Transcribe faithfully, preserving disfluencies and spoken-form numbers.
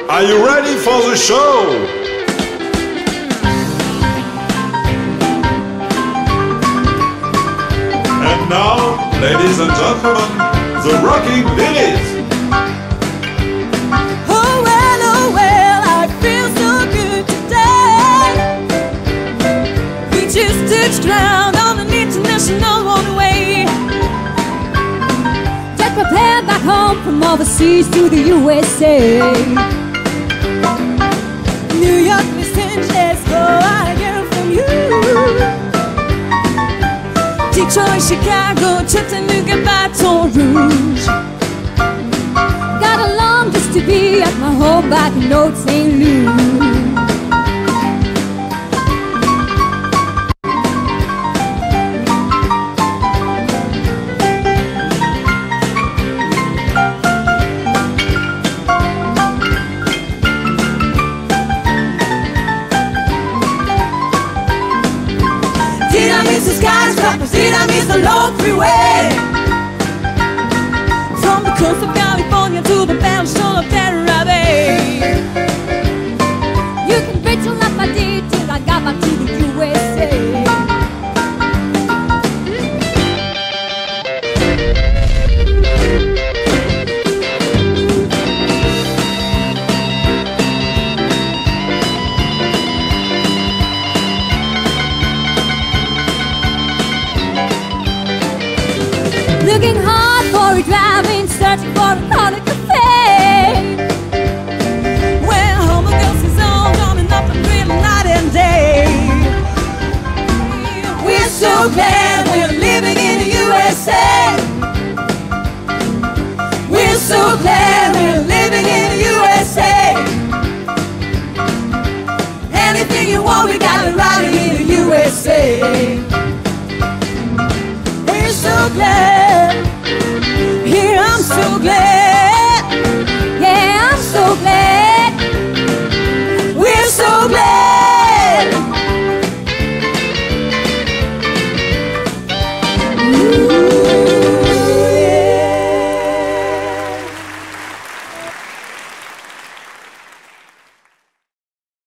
Are you ready for the show? And now, ladies and gentlemen, the Rocking Lilies. Oh well, oh well, I feel so good today. We just touched ground on an international waterway. Just prepared back home from overseas to the U S A. New York, Los Angeles, oh, I get from you. Detroit, Chicago, Chattanooga, Baton Rouge. Got along just to be at my home back in Old Saint Louis. Did I miss the skyscrapers? Did I miss the long freeway? From the coast of California to the battleshore of Terra Bay. You can wait till I did till I got back to the U S A. Looking hard for a driving, searching for a corner cafe. Where home girls is all running up and real night and day. We're so glad we're living in the U S A. We're so glad we're living in the U S A. Anything you want, we got it right here.